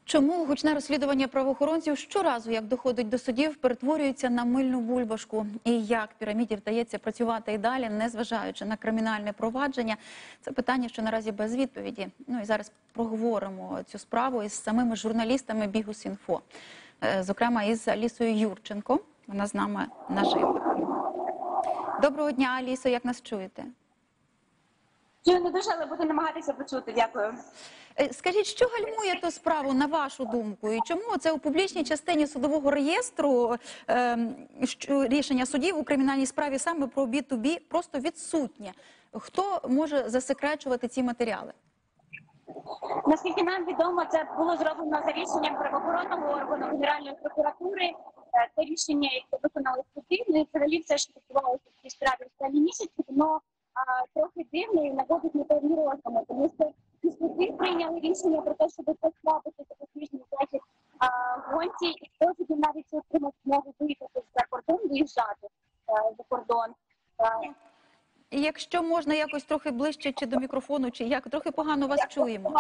Чому гучне розслідування правоохоронців щоразу, як доходить до судів, перетворюється на мильну бульбашку? І як піраміді вдається працювати і далі, незважаючи на кримінальне провадження? Це питання, що наразі без відповіді. Ну і зараз проговоримо цю справу із самими журналістами Бігус.Інфо. Зокрема, із Алісою Юрченко. Вона з нами наживо. Доброго дня, Алісо, як нас чуєте? Чую не дуже, але буду намагатися почути. Дякую. Скажіть, що гальмує ту справу, на вашу думку? І чому це у публічній частині судового реєстру рішення судів у кримінальній справі саме про B2B просто відсутнє? Хто може засекречувати ці матеріали? Наскільки нам відомо, це було зроблено за рішенням правоохоронного органу Генеральної прокуратури. Це рішення, яке виконали суди, і взагалі все, що відбувалося в цій справі останні місяці, воно трохи дивно і наводить на певні роздуми, тому що суди прийняли рішення про те, щоб послабити запобіжний захід гонці, і хто собі навіть отримав змогу виїхати за кордон, виїжджати за кордон. Якщо можна якось трохи ближче чи до мікрофону, чи як, трохи погано вас чуємо.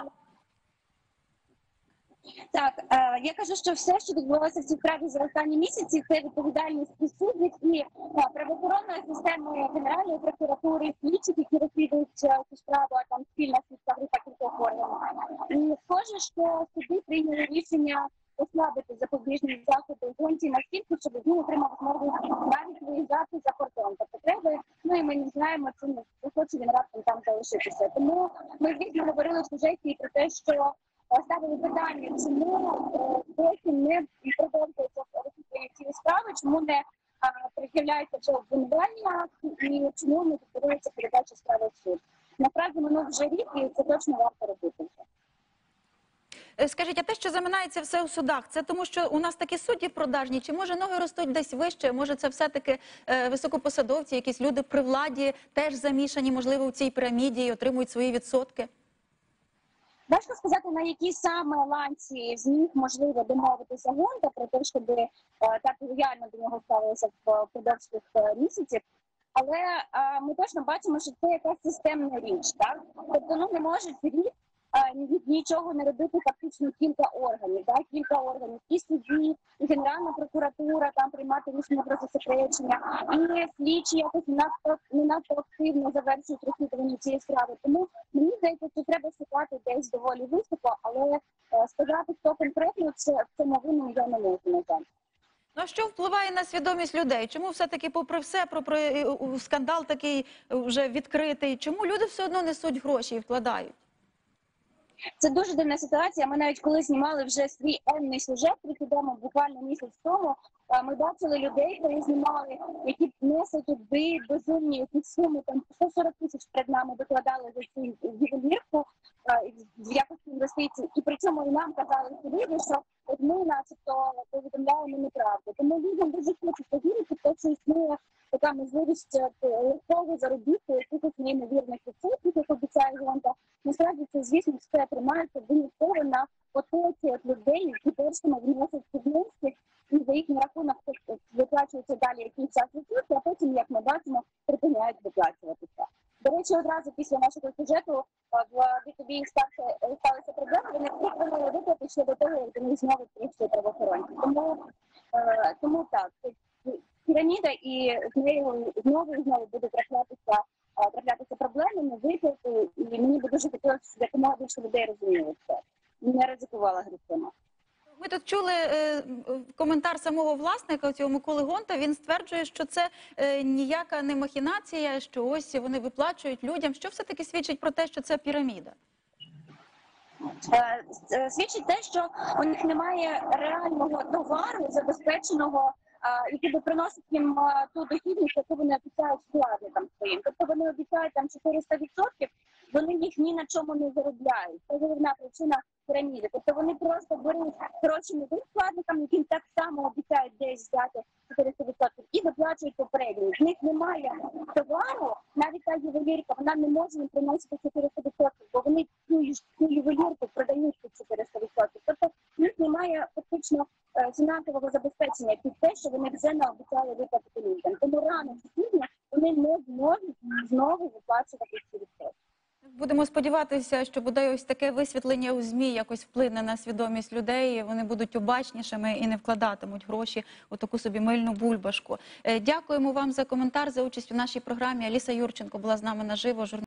Так, я кажу, що все, що відбувалося в цій справі за останні місяці, це відповідальність і суддів, і правоохоронної системи Генеральної прокуратури, слідчих, які розслідують цю справу, а там спільна слідча група кількох органів. І схоже, що суди прийняли рішення послабити запобіжні заходи гонці настільки, щоб він отримав змогу навіть виїжджати за кордон. Тобто треба, ну і ми не знаємо, чи не хоче він раптом там залишитися. Тому ми, звісно, говорили в сюжеті про те, що ставили питання, чому досі не продовжується розслідування цієї справи, чому не пред'являється вже обвинувальний акт і чому не підтримується передача справи в суд. Насправді минув вже рік і це точно варто робити вже. Скажіть, а те, що заминається все у судах, це тому, що у нас такі судді продажні, чи може ноги ростуть десь вище, може це все-таки високопосадовці, якісь люди при владі теж замішані, можливо, у цій піраміді і отримують свої відсотки? Важко сказати, на якій саме ланці зміг можливо домовитися Гонта про те, щоб так лояльно до нього ставилися впродовж цих місяців. Але ми точно бачимо, що це якась системна річ. Так? Тобто не можуть рік нічого не робити фактично кілька органів. Так? Кілька органів, і судді, і Генеральна прокуратура там приймати рішення про засекречення, і слідчі якось не надто активно завершують розслідування цієї справи. Тому мені здається, що треба шукати десь доволі високо, але сказати, хто конкретно в цьому винен, я не можу, на жаль. Ну, а що впливає на свідомість людей? Чому все-таки, попри все, попри скандал такий вже відкритий, чому люди все одно несуть гроші і вкладають? Це дуже дивна ситуація. Ми навіть коли знімали вже свій енний сюжет, прикидаємо буквально місяць тому, ми бачили людей, які знімали, які несуть туди безумні якісь суми, там 140 тисяч перед нами викладали за цю ювелірку в якості інвестицій. І при цьому і нам казали ці люди, що от ми начебто повідомляємо неправду. Тому людям дуже хочеться вірити, що існує така можливість легкого заробітку якихось неймовірних відсотків, як обіцяє Гонта. Насправді це, звісно, все тримається винятково на потоці людей, які першими вносять піднески, і за їхній рахунок виплачуються далі якийсь час відсотки, а потім, як ми бачимо, припиняють виплачуватися. До речі, одразу після нашого сюжету в B2B сталися проблеми, вони припинили виплати ще до того, як вони знову прийшли правоохоронці. Тому так, піраміда, і з нею знову і знову буде траплятися проблеми, виплати, і мені би дуже хотілося, щоб якомога більше людей розуміли це. Не ризикувала грошима. Ми тут чули коментар самого власника, цього Миколи Гонта. Він стверджує, що це ніяка не махінація, що ось вони виплачують людям. Що все-таки свідчить про те, що це піраміда? Свідчить те, що у них немає реального товару, забезпеченого, який би приносить їм ту дохідність, яку вони обіцяють вкладникам своїм. Тобто вони обіцяють там 400%, вони їх ні на чому не заробляють. Це головна причина піраміди. Тобто вони просто беруть гроші новим вкладникам, яким так само обіцяють десь взяти 400%, і виплачують попередньо. В них немає товару, навіть та ювелірка, вона не може їм приносити 400%, бо вони цю ювелірку продають під 400%. Тобто в них немає фактично фінансового забезпечення під те, що вони вже не обіцяли виплатити людям. Тому рано чи пізно вони не зможуть знову виплачувати ці відсотки. Будемо сподіватися, що бодай ось таке висвітлення у ЗМІ якось вплине на свідомість людей, вони будуть обачнішими і не вкладатимуть гроші у таку собі мильну бульбашку. Дякуємо вам за коментар, за участь у нашій програмі. Аліса Юрченко була з нами наживо.